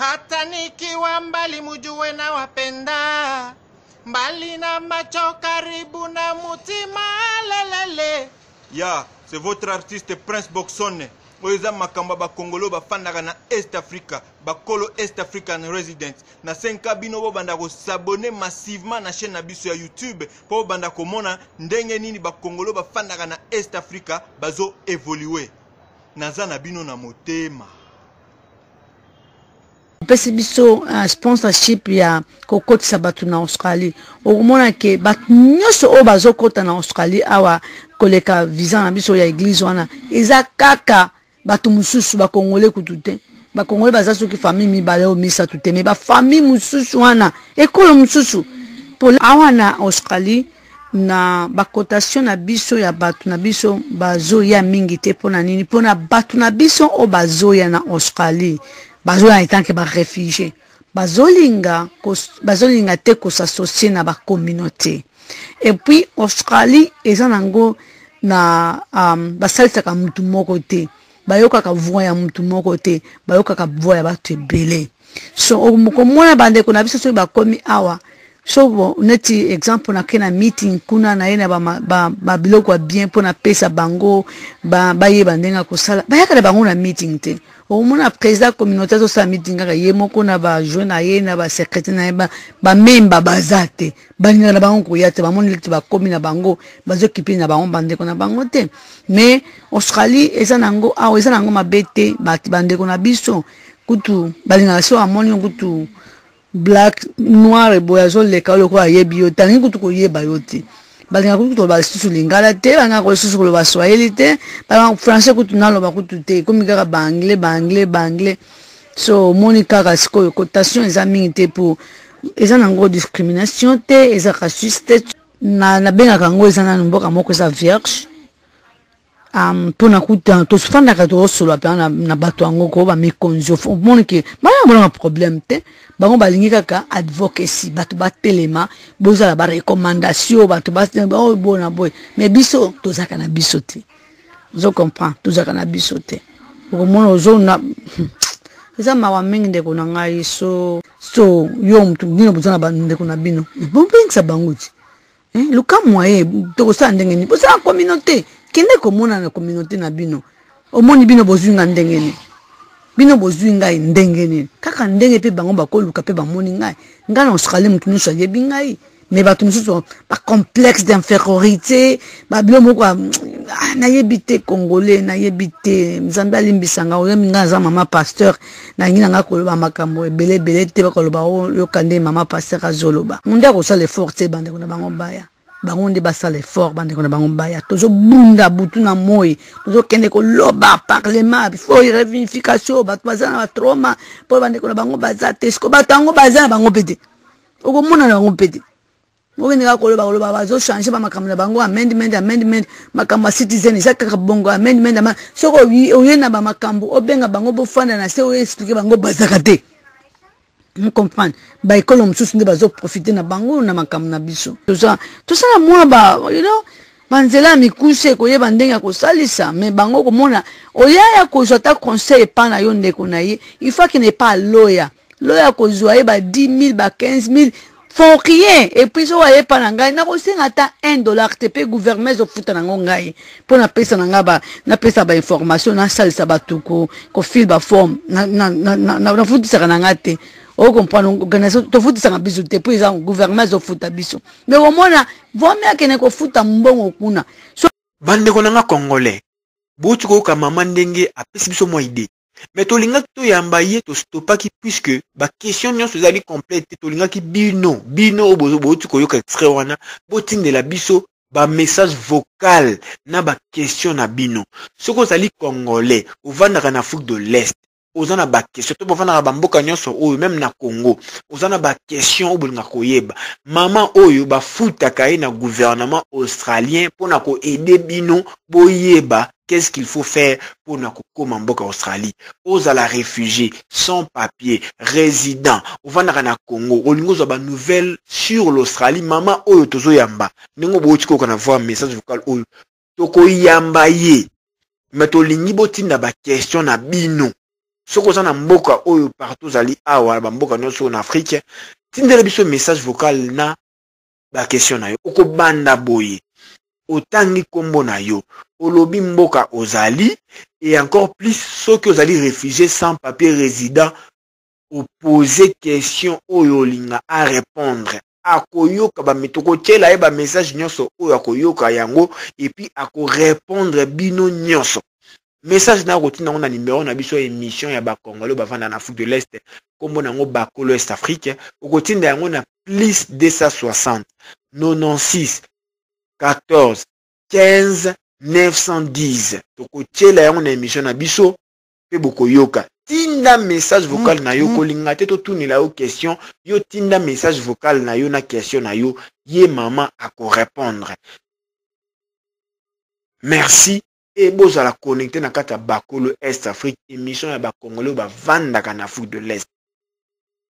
hata nikiwa mbali mujue na wapenda, mbali na macho karibu na mutima lelele. Ya, c'est votre artiste Prince Boxone. Oza makamba ba Congolo ba fandaka na East Africa, ba Kolo East African Resident. Na 5 bino bo banda ko s'abonner massivement na chaîne na biso ya YouTube po banda ko mona ndenge nini ba Congolo ba fandaka na East Africa bazo évoluer. Naza na bino na motema. Pesi biso sponsorship ya kokotisa batu na Australie. Okomona ke batu nyoso o bazokota na Australie awa koleka visa na biso ya église wana. Eza kaka batu mususu ba Congolais kutute. Ba Congolais baza soki famille mibale o misa tute me ba famille mususu wana ekolo mususu. Pour awa na Australie na bakotation na biso ya batu na biso bazo ya mingi te pona nini pona batu na biso o bazo ya na Australie. Bazola en tant que réfugiés. Bazolinga te ko s'associer na ba communauté. Et puis Australie ezanango na basalisa ka mutu moko te. Bayoka ka voix ya mutu moko te. Bayoka ka voix ya batu ebele. So okomona bande ko na biso so ba komi awa. So neti exemple na kena meeting kuna na yena ba biloko bien pona pesa bango ba yeba ndenga ko sala. Bayaka bango na meeting te. Au moins président communautaire to sa meeting ka yemoko na ba jeune ye na ba secrétaire na ba memba bazate baninga na bango kuyate ba moni liti ba komi na bango bazo kipi na bango bande ko na bango te mais Australie ezanango ezanango mabete bande ko na biso kutu balinga so amoni kutu black noir et boyazo le ka lo ko ayebi yo tani kutu ko yeba yo te balinga kutu ba susu lingala te banga ko susu ko ba swahili te ba français kutu nalo ba kutu te komi kaka ba anglais so monika ka siko cotation examen te pour ezanango discrimination te eza raciste na benga kango ezana mboka moko za vierge pona kuta to sufanda ka to solo pa na bato ango ko ba mikonzo monike ba problème te bango balingi kaka advocacy bato batelema bozala ba recommandation bato ba bona boy mais biso tozaka na biso te zo comprend tozaka na biso te okomona ozo na eza mawa mingi ndeko na ngai so yo mtu bino bozana ba ndeko na bino bompengisa bango ti luka moye tokosala ndenge ni bozala communauté kende komona na communauté na bino omoni bino bozwinga ndenge ni bino bozwinga ndenge ni kaka ndenge pe bango bakoluka pe bamoni ngai na Australie mutu nyonso ayebi ngai mais bato mosusu ba complexe d'infériorité ba bilo moko nayebi te congolais nayebi te nzambe alimbisanga oyemi nga za mama pasteur na ngina nga koloba makambo ebele te bakoloba yokande mama pasteur azoloba munde akosala effort te bande kona bango baya bango nde basala effort bande kona bango baya tozo bunda butu na moi tozo kende ko loba parlement faut réunification bato bazana ba trauma po bande kona bango bazate sko batango bazana bango pete okomona na bango pete Mwen nga koloba bazo changer ba makambo na bango amendment makambo citizen isa kaka bongo amendment soko oyena ba makambo obenga bango bofanda na se o expliquer bango bazaka te. Vous comprenez? Ba ekolo msusu nde bazo profiter na bango na makambo na biso. Tout ça moi you know banzela mikuse koyeba ndenga ko salisa mais bango komona oyaya ko jota conseil pa na yo ndeko na ye il faut qu'il n'est pas lawyer ko zoye ba 10 000 ba 15 000 font rien et puis so waye pa na ngai na ko singa ta $1 te pe gouvernement zo futa na ngai pour na pesa na ngaba na pesa ba information na salisa batuko ko fil ba form na futisa na ngate o comprendre organisation to futisa na biso te puis gouvernement zo futa biso mais au moins vomi akene ko futa mbongo kuna so bande ko nga congolais botuko ka mama ndenge apesi biso mo idée mais tolinga to yamba ye to stopaki puisque ba question nyonso ezali complète tolinga ki bino bozo ko yoka extrait wana botinde la biso ba message vocal na ba question na bino soko zali congolais ovanda na Afrique de l'Est ozana ba question to bovanda ba mboka nyonso oyo même na Congo ozana ba question obolinga koyeba mama oyo ba futa kaye na gouvernement australien pona ko aider bino boyeba qu'est-ce qu'il faut faire pour na kokoma mboka Australie aux à la réfugié sans papier résident ovanda na Congo olingo zo ba nouvelle sur l'Australie mama oyo tozo yamba ningo bochiko kana voir message vocal oyo toko yamba ye mais tolingi botinda ba question na bino soko za na mboka oyo partout zali awa ba mboka nyonso na Afrique tindela biso message vocal na ba question na yo okobanda boye otangi kombo na yo olobi mboka ozali et encore plus soki ozali réfugié sans papier résident oposer question oyo linga a répondre akoyoka ba mitoko tshela e ba message nyonso oyo akoyoka yango et puis ako répondre bino nyonso message na kotina on a numéro na biso émission ya ba Congolais ba vanda na Afrique de l'Est kombo nango Bakolo Est Afrique okotinda yango na plus 260 96 14 15 910 tokotshela yango na émission na biso pe bokoyoka tinda message vocal na yo kolinga te to tunila yo question yo tinda message vocal na yo na question na yo ye mama ako répondre merci et bozala connecté na kata Bakolo Est Afrique émission ya ba Congolais ba vanda na Afrique de l'Est